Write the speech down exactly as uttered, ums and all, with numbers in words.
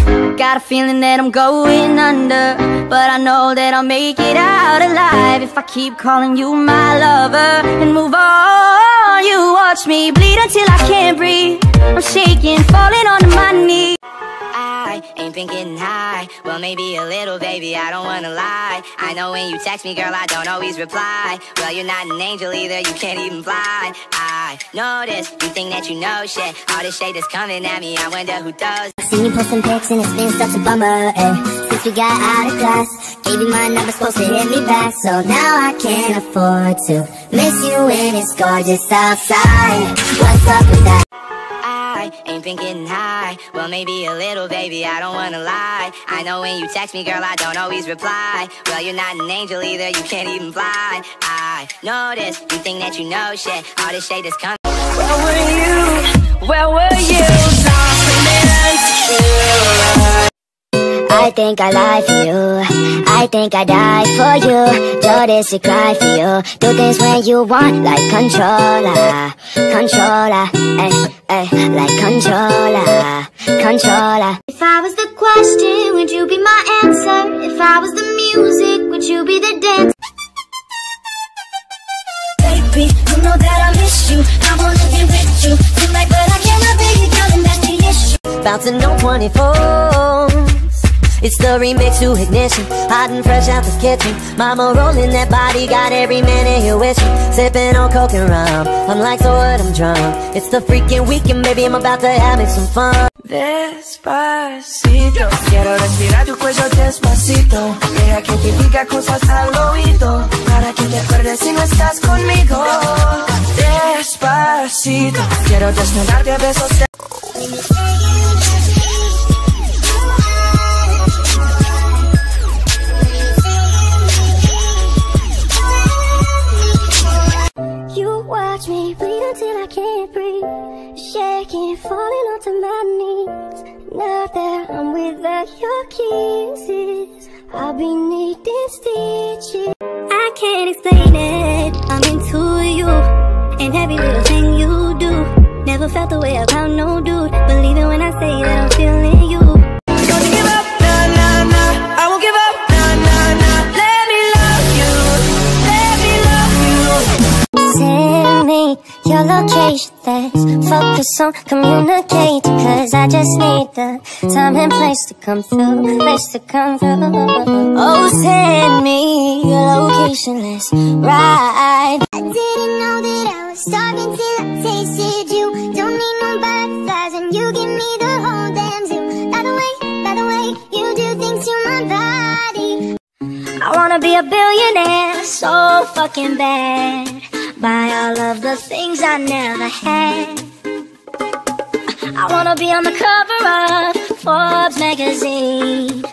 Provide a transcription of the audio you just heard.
Got a feeling that I'm going under, but I know that I'll make it out alive if I keep calling you my lover and move on. You watch me bleed until I can't breathe. I'm shaking, falling onto my knees. I ain't been getting high, well maybe a little, baby, I don't wanna lie. I know when you text me, girl, I don't always reply. Well, you're not an angel either, you can't even fly. I know this, you think that you know shit. All this shade is coming at me, I wonder who does. Seen you posting pics and it's been such a bummer, eh. Since we got out of class, gave you my number, supposed to hit me back. So now I can't afford to miss you when it's gorgeous outside. What's up with that? I ain't been getting high, well maybe a little, baby, I don't wanna lie. I know when you text me, girl, I don't always reply. Well, you're not an angel either, you can't even fly. I know this, you think that you know shit. All this shade is coming. Where were you? Where were you? I think I lie for you, I think I die for you. Do this to cry for you, do things when you want, like controller, controller, eh, eh, like controller, controller. If I was the question, would you be my answer? If I was the music, would you be the dance? Baby, you know that I miss you, I wanna be with you tonight, but I cannot be your and that's the issue. Bouncing on twenty-fours, it's the remix to Ignition, hot and fresh out the kitchen. Mama rolling that body, got every man in here wishing. Sipping on coke and rum, I'm like, so what, I'm drunk. It's the freaking weekend, baby, I'm about to have me some fun. Despacito, quiero respirar tu cuello despacito. Deja que te diga cosas al oído, para que te acuerdes si no estás conmigo. Despacito, quiero desnudarte a besos de... Watch me bleed until I can't breathe, shaking, falling onto my knees. Now that I'm without your kisses, I'll be needing stitches. I can't explain it, I'm into you, and every little thing you do. Never felt the way about no dude, believe it when I say that I'm feeling you. Don't you give up, nah, nah, nah, I won't give up, nah, nah, nah. Let me love you, let me love you. Send me your location, let's focus on communicating, cause I just need the time and place to come through, place to come through. Oh, send me your location, let's ride. I didn't know that I was starving till I tasted you. Don't need no butterflies and you give me the whole damn zoo. By the way, by the way, you do things to my body. I wanna be a billionaire so fucking bad, buy all of the things I never had. I wanna be on the cover of Forbes magazine,